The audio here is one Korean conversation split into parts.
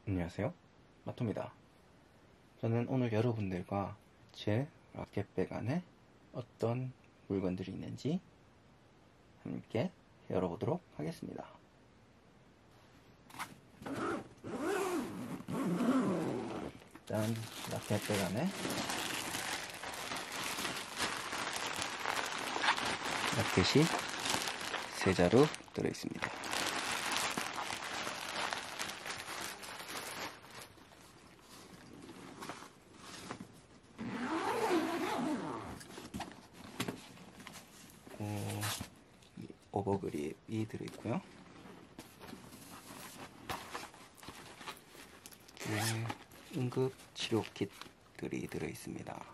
안녕하세요, 마토입니다. 저는 오늘 여러분들과 제 라켓백 안에 어떤 물건들이 있는지 함께 열어보도록 하겠습니다. 일단 라켓백 안에 라켓이 3자루 들어있습니다. 오버그립이 들어있고요. 응급치료 킷들이 들어있습니다.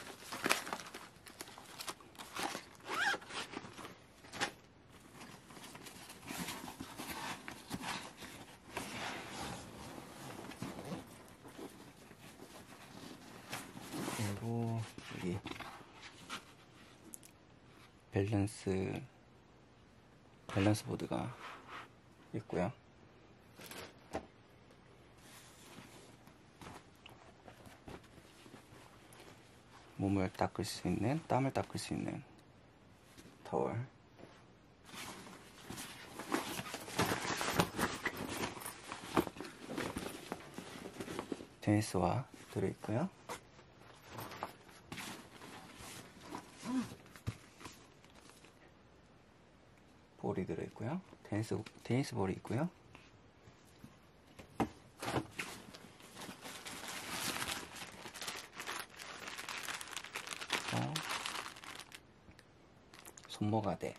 그리고 여기 밸런스 보드가 있고요. 몸을 닦을 수 있는, 땀을 닦을 수 있는 타월, 테니스화 들어있고요. 볼이 들어있고요. 테니스 볼이 있고요. 손모가대,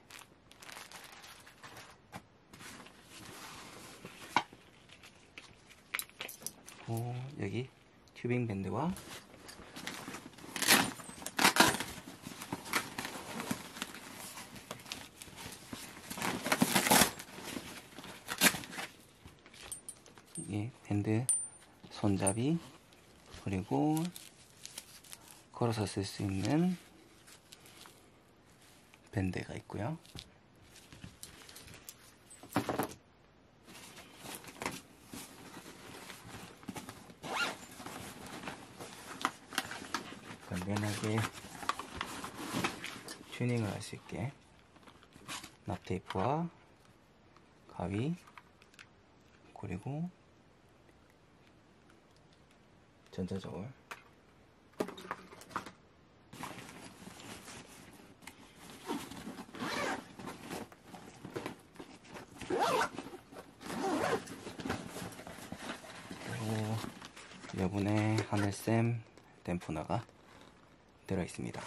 여기 튜빙 밴드와 이 밴드 손잡이, 그리고 걸어서 쓸 수 있는 밴드가 있고요. 간단하게 튜닝을 할 수 있게 납테이프와 가위, 그리고 전자저울, 그리고 여분의 하늘샘 댐프너가 들어있습니다.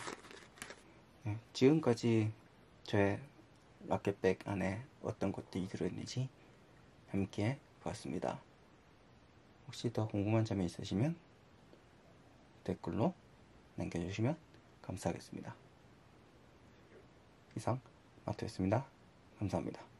지금까지 저의 라켓백 안에 어떤 것들이 들어있는지 함께 보았습니다. 혹시 더 궁금한 점이 있으시면 댓글로 남겨주시면 감사하겠습니다. 이상 마토였습니다. 감사합니다.